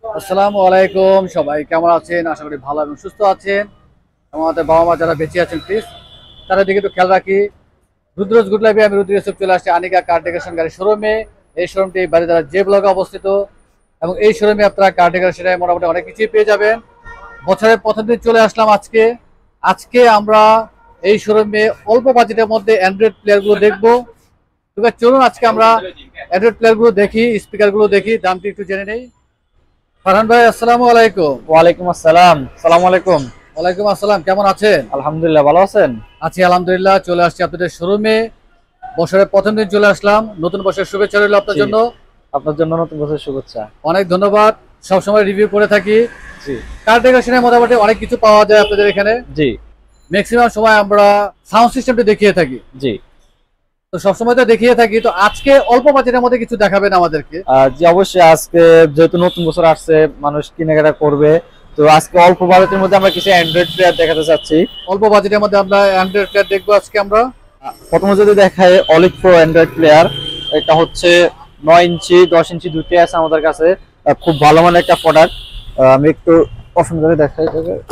আসসালামু আলাইকুম, সবাই কেমন আছেন? আশা করি ভালো এবং সুস্থ আছেন। আমাদের বাবা মা যারা বেঁচে আছেন প্লিজ তারা দিকে একটু খেয়াল রাখি। রুদ্রজ গুড লাইফে আমি রুদ্র ইউসুফ চলে আসছি আনিকা কার ডেকোরেশন গাড়ি শোরুমে। এই শোরুমটি বারিধারা যে ব্লকে অবস্থিত এবং এই শোরুমে আপনারা কার ডেকোরেশনে মোটামুটি অনেক কিছুই পেয়ে যাবেন। বছরের প্রথম দিন চলে আসলাম আজকে আমরা এই শোরুমে অল্প বাজেটের মধ্যে অ্যান্ড্রয়েড প্লেয়ারগুলো দেখবো। তবে চলুন আজকে আমরা অ্যান্ড্রয়েড প্লেয়ারগুলো দেখি, স্পিকারগুলো দেখি, দামটি একটু জেনে নেই। ফারহান ভাই আসসালামু আলাইকুম। ওয়ালাইকুম আসসালাম। সালাম আলাইকুম। ওয়ালাইকুম আসসালাম, কেমন আছেন? আলহামদুলিল্লাহ, ভালো আছেন? আছি আলহামদুলিল্লাহ। চলে আসছি আপনাদের শোরুমে, বছরের প্রথম দিন চলে আসলাম। নতুন বছরের শুভেচ্ছা রইল আপনার জন্য। আপনার জন্য নতুন বছরের শুভেচ্ছা। অনেক ধন্যবাদ। সবসময় রিভিউ করে থাকি। জি, কার ডেকোরেশনের মোটামুটি অনেক কিছু পাওয়া যায় আপনাদের এখানে। জি, ম্যাক্সিমাম সময় আমরা সাউন্ড সিস্টেমটা দেখিয়ে থাকি। জি, তো সবসময় তো দেখিয়ে থাকি, তো আজকে অল্প বাজেটের মধ্যে কিছু দেখাবেন আমাদেরকে? জি অবশ্যই। আজকে যেহেতু নতুন বছর আসছে, মানুষ কেনাকাটা করবে, তো আজকে অল্প বাজেটের মধ্যে আমরা কিছু অ্যান্ড্রয়েড প্লেয়ার দেখাতে চাচ্ছি। অল্প বাজেটের মধ্যে আমরা অ্যান্ড্রয়েড প্লেয়ার দেখবো আজকে আমরা। প্রথমে যদি দেখায় অলিভ প্রো অ্যান্ড্রয়েড প্লেয়ার, এটা হচ্ছে 9 ইঞ্চি 10 ইঞ্চি দুটোই আছে আমাদের কাছে। খুব ভালো মানের একটা প্রোডাক্ট। আমি একটু পছন্দ করে দেখাই।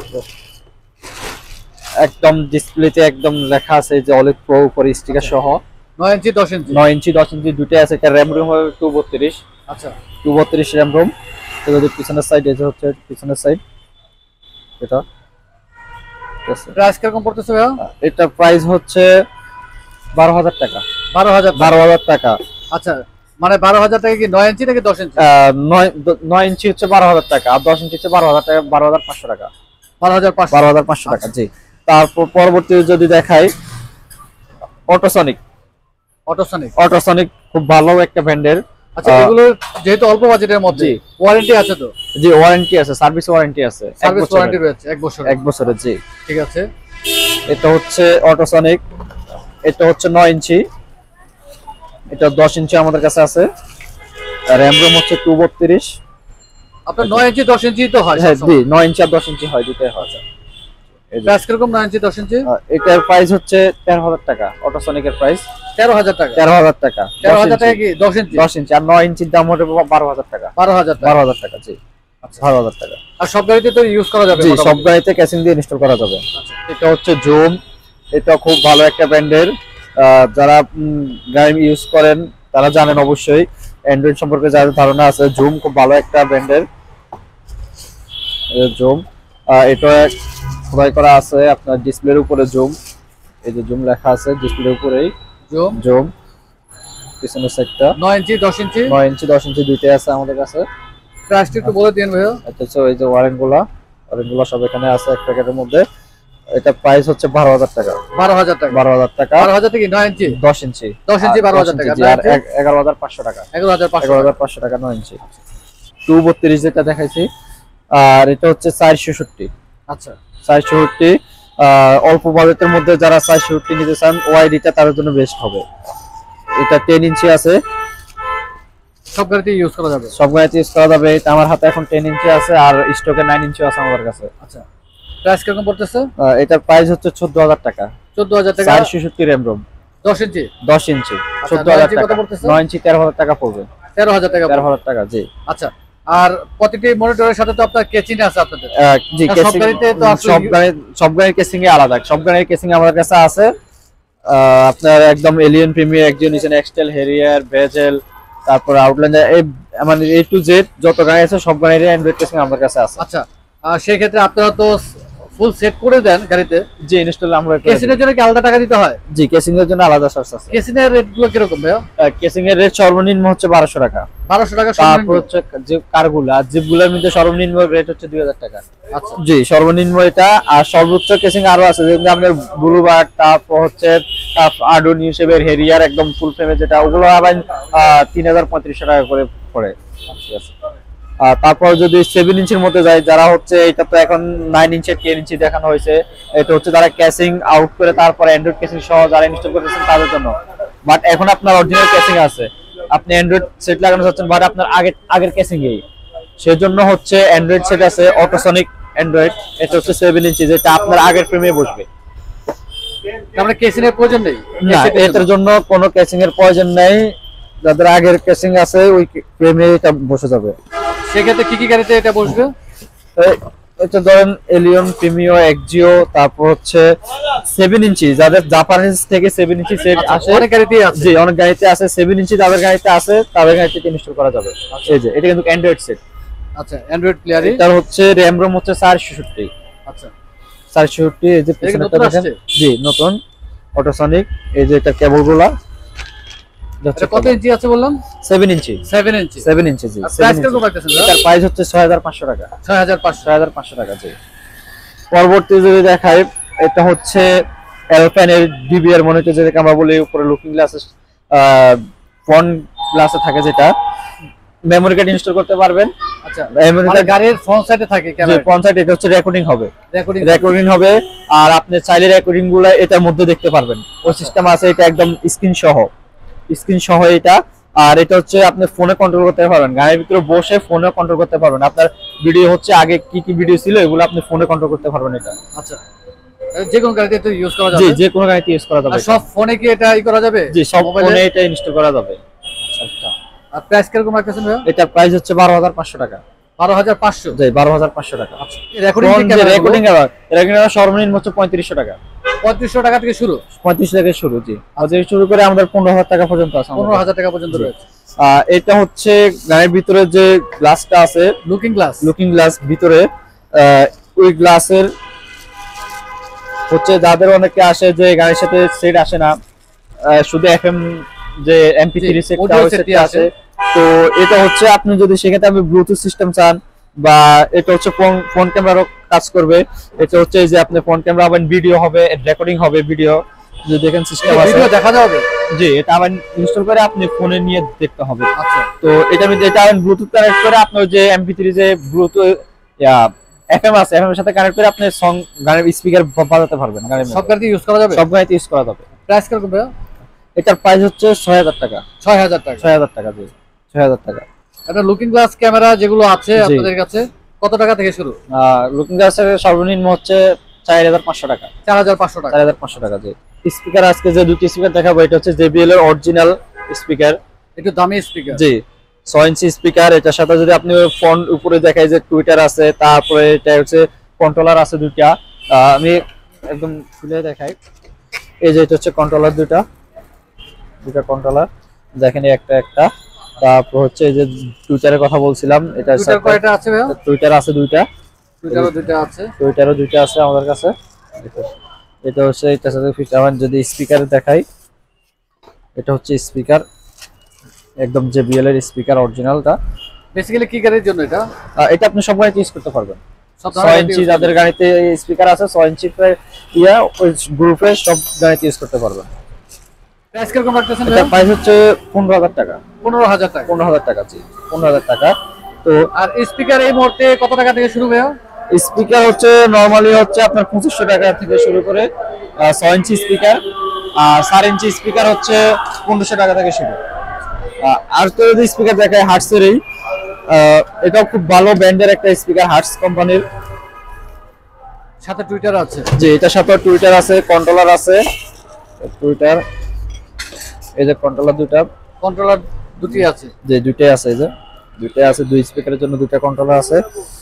একদম ডিসপ্লেতে একদম লেখা আছে যে অলিভ প্রো উপরে স্টিকার সহ। 9 ইঞ্চি 10 ইঞ্চি 9 ইঞ্চি 10 ইঞ্চি দুটোই আছে। একটা র্যাম রোম হবে 232। আচ্ছা, 232 র্যাম রোম। তো যদি পিছনের সাইড, এটা হচ্ছে পিছনের সাইড, এটা প্রাইস কিরকম পড়তেছে ভাইয়া? এটা প্রাইস হচ্ছে 12,000 টাকা। 12,000 টাকা। আচ্ছা, মানে 12,000 টাকা কি 9 ইঞ্চি নাকি 10 ইঞ্চি? 9 ইঞ্চি হচ্ছে 12,000 টাকা, আর 10 ইঞ্চি হচ্ছে 12,000 টাকা, 12,500 টাকা। 12,500 টাকা, জি। তারপর পরবর্তী যদি দেখাই অটোসনিক। অটোসনিক খুব ভালো একটা ব্র্যান্ডের। আচ্ছা, এগুলো যেহেতু অল্প বাজেটের মধ্যে, ওয়ারেন্টি আছে তো? জি, ওয়ারেন্টি আছে, সার্ভিস ওয়ারেন্টি আছে। সার্ভিস ওয়ারেন্টি রয়েছে 1 বছর। 1 বছরের, জি। ঠিক আছে। এটা হচ্ছে অটোসনিক। এটা হচ্ছে 9 ইঞ্চি, এটা 10 ইঞ্চি আমাদের কাছে আছে। র্যাম রোম হচ্ছে 232। আপনার 9 ইঞ্চি 10 ইঞ্চি তো হয়? হ্যাঁ, জি, 9 ইঞ্চি আর 10 ইঞ্চি হয়, দুটোই হয়। প্রাইস কিরকম 9 ইঞ্চি 10 ইঞ্চি? এটার প্রাইস হচ্ছে 13,000 টাকা। অটোসনিকের প্রাইস 13,000 টাকা। 13,000 টাকা। 13,000 টাকা কি 10 ইঞ্চি? 10 ইঞ্চি আর 9 ইঞ্চির দাম হবে 12,000 টাকা। 12,000 টাকা। 12,000 টাকা, জি। আচ্ছা, 12,000 টাকা। আর সব গাড়িতে তো ইউজ করা যাবে? জি, সব গাড়িতে ক্যাসিং দিয়ে ইনস্টল করা যাবে। এটা হচ্ছে জুম। এটা খুব ভালো একটা ব্র্যান্ডের। যারা গাড়ি ইউজ করেন তারা জানেন অবশ্যই, অ্যান্ড্রয়েড সম্পর্কে যাদের ধারণা আছে। জুম খুব ভালো একটা ব্র্যান্ডের। জুম এটা খোদাই করা আছে আপনার ডিসপ্লের উপরে। জুম, এই যে জুম লেখা আছে ডিসপ্লের উপরেই। জুম পিছনের সাইডটা 9 ইঞ্চি 10 ইঞ্চি। 9 ইঞ্চি 10 ইঞ্চি দুইটাই আছে আমাদের কাছে। প্রাইসটা একটু বলে দিন ভাইয়া। আচ্ছা, এই যে ওয়ারেন্টগুলো সব এখানে আছে এক প্যাকেটের মধ্যে। এটা প্রাইস হচ্ছে 12,000 টাকা। 12,000 টাকা। 12,000 টাকা। 12,000 টাকা 9 ইঞ্চি 10 ইঞ্চি 10 ইঞ্চি 12,000 টাকা। আর 11,500 টাকা। 11,500 টাকা 9 ইঞ্চি। 232 যেটা দেখাইছি। আর এটা হচ্ছে 467। আচ্ছা, 467 অল্প বাজেটের মধ্যে যারা 467 নিতে চান, ওয়াইডিটা তাদের জন্য বেস্ট হবে। এটা 10 ইঞ্চি আছে, সব গাড়িতে ইউজ করা যাবে। সব গাড়িতে ইউজ করা যাবে। এটা আমার হাতে এখন 10 ইঞ্চি আছে, আর স্টকে 9 ইঞ্চি আছে আমাদের কাছে। আচ্ছা, প্রাইস কিরকম পড়তেছে? এটার প্রাইস হচ্ছে 14,000 টাকা। 14,000 টাকা। 467 র্যাম রোম 10 ইঞ্চি 10 ইঞ্চি 14,000 টাকা। 9 ইঞ্চি 13,000 টাকা পড়বে। 13,000 টাকা। 13,000 টাকা, জি। আচ্ছা, আর প্রতিটি মনিটরের সাথে তো আপনার কেচিং আছে আপনাদের? জি, সব গাড়িতে তো সব গাড়ির কেসিং এ আলাদা। সব গাড়ির কেসিং আমাদের কাছে আছে। আপনার একদম এলিয়ন প্রিমিয়ার, এক্সিনিশন, এক্সটেল, হেরিয়ার, ভেজেল, তারপর আউটল্যান্ডার, এই মানে A to Z যত গাড়ি আছে সব গাড়ির অ্যান্ড্রয়েড কেসিং আমাদের কাছে আছে। আচ্ছা, সেই ক্ষেত্রে আপনারা তো ফুল সেট করে দেন গাড়িতে? জি, ইনস্টল আমরা। কেসিং এর জন্য কি আলাদা টাকা দিতে হয়? জি, কেসিং এর জন্য আলাদা চার্জ আছে। কেসিং এর রেট গুলো কি রকম ভাইয়া? কেসিং এর রেট সর্বনিম্ন হচ্ছে 1200 টাকা। 1200 টাকা। তারপর হচ্ছে যে কারগুলো আর জিপগুলোর মধ্যে সর্বনিম্ন রেট হচ্ছে 2000 টাকা। আচ্ছা, জি, সর্বনিম্ন এটা। আর সর্বোচ্চ কেসিং আরো আছে, যেমন আপনার ব্লুবার্ড, তারপর হচ্ছে আডো নিউশেপের হেরিয়ার একদম ফুল ফ্রেমে যেটা, ওগুলো আবার 3,035 টাকা করে পড়ে। ঠিক আছে। তারপর যদি 7 ইঞ্চির মধ্যে যায়, যারা হচ্ছে এটা তো এখন 9 ইঞ্চি 10 ইঞ্চি দেখানো হয়েছে, এটা হচ্ছে যারা ক্যাসিং আউট করে তারপর অ্যান্ড্রয়েড ক্যাসিং সহ যারা ইনস্টল করতেছেন তাদের জন্য। বাট এখন আপনার অরিজিনাল ক্যাসিং আছে, আপনি অ্যান্ড্রয়েড সেট লাগানো চাচ্ছেন, বাট আপনার আগের ক্যাসিং এই, সেজন্য হচ্ছে অ্যান্ড্রয়েড সেট আছে অটোসনিক অ্যান্ড্রয়েড। এটা হচ্ছে 7 ইঞ্চি, যেটা আপনার আগের ফ্রেমে বসবে। আমরা কেসিং এর প্রয়োজন নেই না, এটার জন্য কোনো কেসিং এর প্রয়োজন নেই। যাদের আগের কেসিং আছে ওই ফ্রেমে এটা বসে যাবে। সেক্ষেত্রে কি কি গাড়িতে এটা বসবে? এটা ধরেন এলিয়ন, প্রিমিও, এক্সিও, তারপর হচ্ছে 7 ইঞ্চি যাদের জাপানিজ থেকে 7 ইঞ্চি সেট আসে অনেক গাড়িতেই আছে। জি অনেক গাড়িতে আছে 7 ইঞ্চি, যাদের গাড়িতে আছে তাদের গাড়িতে ইনস্টল করা যাবে। এই যে এটা কিন্তু অ্যান্ড্রয়েড সেট। আচ্ছা অ্যান্ড্রয়েড প্লেয়ারই। এটার হচ্ছে র‍্যাম রম হচ্ছে 466। আচ্ছা 466। এই যে পিছনেটা দেখেন, জি নতুন অটোসনিক। এই যে এটা কেবলগুলা এটা কত ইঞ্চি আছে বললাম? 7 ইঞ্চি। 7 ইঞ্চি। 7 ইঞ্চি জি। প্রাইস কত রাখতেছেন? এটার প্রাইস হচ্ছে 6500 টাকা। 6500 টাকা জি। পরবর্তী যদি দেখাই, এটা হচ্ছে অ্যালপাইনের ডিবিআর মনিটর, যেটাকে আমরা বলি উপরে লুকিং গ্লাসে ফ্রন্ট গ্লাসে থাকে, যেটা মেমরি কার্ড ইনস্টল করতে পারবেন। আচ্ছা মেমরি কার্ড গাড়ির ফ্রন্ট সাইডে থাকে ক্যামেরা, ফ্রন্ট সাইডে। এটা হচ্ছে রেকর্ডিং হবে, রেকর্ডিং হবে। আর আপনি চাইলে রেকর্ডিং গুলো এটার মধ্যে দেখতে পারবেন। ওই সিস্টেম আছে, এটা একদম স্ক্রিন সহ এটা। আর এটা হচ্ছে আপনি ফোনে কন্ট্রোল করতে পারবেন, গাড়ির ভিতরে বসে ফোনে কন্ট্রোল করতে পারবেন। আপনার ভিডিও হচ্ছে আগে কি কি ভিডিও ছিল এগুলো আপনি ফোনে কন্ট্রোল করতে পারবেন এটা। আচ্ছা যে কোনো গাড়িতে তো ইউজ করা যাবে? জি যে কোনো গাড়িতে ইউজ করা যাবে। আর সব ফোনে কি এটা করা যাবে? জি সব ফোনে এটা ইনস্টল করা যাবে। আচ্ছা আর প্রাইস কিরকম রাখতেছেন ভাই? এটা প্রাইস হচ্ছে 12500 টাকা। 12500? জি 12500 টাকা। আচ্ছা রেকর্ডিং সর্বনিম্ন হচ্ছে 3500 টাকা। 3500 টাকা থেকে শুরু? 35 থেকে শুরু জি। আমাদের শুরু করে আমাদের 15000 টাকা পর্যন্ত আছে। 15000 টাকা পর্যন্ত রয়েছে। এটা হচ্ছে গাড়ির ভিতরে যে গ্লাসটা আছে, লুকিং গ্লাস ভিতরে, ওই গ্লাসের হচ্ছে যাদের অনেকে আসে যে গাড়ির সাথে সেট আসে না, শুধু এফএম যে এমপি3 সেটটা আছে, তো এটা হচ্ছে আপনি যদি সেক্ষেত্রে আপনি ব্লুটুথ সিস্টেম চান, বা এটা হচ্ছে ফোন ক্যামেরারও কাজ করবে। এটা হচ্ছে যে আপনি ফোন ক্যামেরা আবার ভিডিও হবে, রেকর্ডিং হবে ভিডিও, যে দেখেন সিস্টেম আছে, ভিডিও দেখা যাবে। জি এটা আবার ইনস্টল করে আপনি ফোনে নিয়ে দেখতে হবে। আচ্ছা তো এটা আবার ব্লুটুথ কানেক্ট করে আপনার যে এমপি3 যে ব্লুটুথ এফএম আছে, এফএম এর সাথে কানেক্ট করে আপনি সং গানের স্পিকার বাজাতে পারবেন। সব গাড়িতে ইউজ করা যাবে? সব গাড়িতে ইউজ করা যাবে। প্রাইস কিরকম ভাই? এটার প্রাইস হচ্ছে 6000 টাকা। 6000 টাকা? 6000 টাকা জি, 6000 টাকা। এটা লুকিং গ্লাস ক্যামেরা যেগুলো আছে আপনাদের কাছে কত টাকা থেকে শুরু? লুকিং গ্লাসের সর্বনিম্ন হচ্ছে 4500 টাকা। 4500 টাকা? 4500 টাকা জি। স্পিকার আজকে যে দুটি স্পিকার দেখাবো, এটা হচ্ছে JBL এর অরিজিনাল স্পিকার, একটু দামি স্পিকার জি 6 ইঞ্চি স্পিকার। এটার সাথে যদি আপনি ফোন উপরে দেখাই যে টুইটার আছে, তারপরে এটা হচ্ছে কন্ট্রোলার আছে দুইটা। আমি একদম খুলে দেখাই, এই যে এটা হচ্ছে কন্ট্রোলার, দুইটা কন্ট্রোলার দেখেন, একটা। তারপর হচ্ছে এই যে টুইটারের কথা বলছিলাম, এটা টুইটার কয়টা আছে ভাই? টুইটার আছে দুইটা, টুইটারও দুইটা আছে আমাদের কাছে। এটা হচ্ছে এটার সাথে ফিচার। যদি স্পিকার দেখাই, এটা হচ্ছে স্পিকার একদম JBL এর স্পিকার অরিজিনালটা। বেসিক্যালি কি গাড়ির জন্য এটা? এটা আপনি সব গাড়িতে ইউজ করতে পারবেন। 6 ইঞ্চি যাদের গাড়িতে স্পিকার আছে, 6 ইঞ্চি ওই গ্রুপে সব গাড়িতে ইউজ করতে পারবেন। প্রাইস কিরকম রাখতেছেন? এটা প্রাইস হচ্ছে 15000 টাকা। 15000 টাকা? 15000 টাকা জি, 15000 টাকা। তো আর স্পিকার এই মুহূর্তে কত টাকা থেকে শুরু ভাইয়া? স্পিকার হচ্ছে নরমালি হচ্ছে আপনার 2500 টাকা থেকে শুরু করে 6 ইঞ্চি স্পিকার, আর 4 ইঞ্চি স্পিকার হচ্ছে 1500 টাকা থেকে শুরু। আর তো যদি স্পিকার দেখায় হার্টসেরই, এটাও খুব ভালো ব্র্যান্ডের একটা স্পিকার, হার্টস কোম্পানির। সাথে টুইটার আছে? জি এটার সাথে টুইটার আছে, কন্ট্রোলার আছে। টুইটার এই যে কন্ট্রোলার দুটি আছে? জি দুইটাই আছে, এই যে দুইটাই আছে। দুই স্পিকারের জন্য দুইটা কন্ট্রোলার আছে।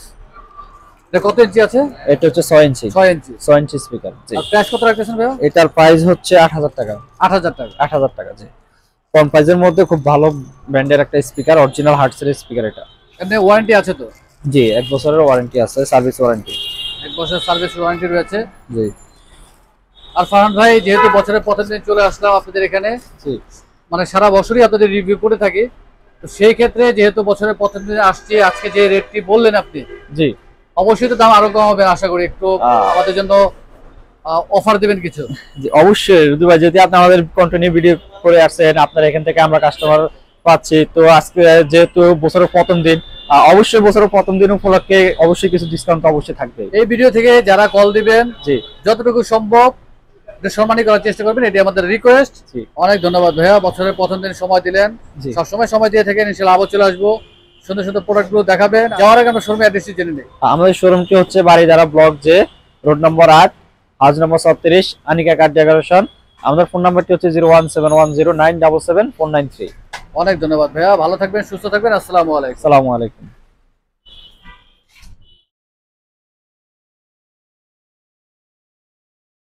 এটা কত ইঞ্চি আছে? এটা হচ্ছে 6 ইঞ্চি। 6 ইঞ্চি স্পিকার জি। আর প্রাইস কত রাখতেছেন ভাই? এটার প্রাইস হচ্ছে 8000 টাকা। 8000 টাকা? 8000 টাকা জি। কম প্রাইসের মধ্যে খুব ভালো ব্র্যান্ডের একটা স্পিকার, অরিজিনাল হার্টসের স্পিকার এটা। এমনি ওয়ারেন্টি আছে তো? জি 1 বছরের ওয়ারেন্টি আছে, সার্ভিস ওয়ারেন্টি। 1 বছর সার্ভিস ওয়ারেন্টি রয়েছে জি। আর ফারহান ভাই, যেহেতু বছরের প্রথম দিন চলে আসলাম আপনাদের এখানে, জি মানে সারা বছরই আপনাদের রিভিউ করে থাকি, তো সেই ক্ষেত্রে যেহেতু বছরের প্রথম দিন আসছি, আজকে যে রেটটি বললেন আপনি, জি অবশ্যই তো দাম আরো কম হবে আশা করি। একটু আমাদের জন্য অফার দিবেন কিছু? জি অবশ্যই রুদ্র ভাই, যদি আপনি আমাদের কন্টিনিউ ভিডিও করে আসছেন, আপনার এখান থেকে আমরা কাস্টমার পাচ্ছি, তো আজকে যেহেতু বছরের প্রথম দিন, অবশ্যই বছরের প্রথম দিন উপলক্ষে অবশ্যই কিছু ডিসকাউন্ট অবশ্যই থাকবে। এই ভিডিও থেকে যারা কল দিবেন, জি যতটুকু সম্ভব সম্মানী করার চেষ্টা করবেন, এটি আমাদের রিকোয়েস্ট। অনেক ধন্যবাদ ভাইয়া, বছরের প্রথম দিন সময় দিলেন, সবসময় সময় দিয়ে থাকেন, ইনশাআল্লাহ আবার চলে আসবো, সুন্দর সুন্দর প্রোডাক্ট গুলো দেখাবেন। যাওয়ার আগে আমরা শোরুম অ্যাড্রেসটি জেনে নিই। আমাদের শোরুমটি হচ্ছে Baridhara block J, road number 8, house number 36, Anika car decoration. আমাদের ফোন নাম্বারটি হচ্ছে 01710977493। অনেক ধন্যবাদ ভাইয়া, ভালো থাকবেন, সুস্থ থাকবেন। আসসালামু আলাইকুম। আসসালামু আলাইকুম।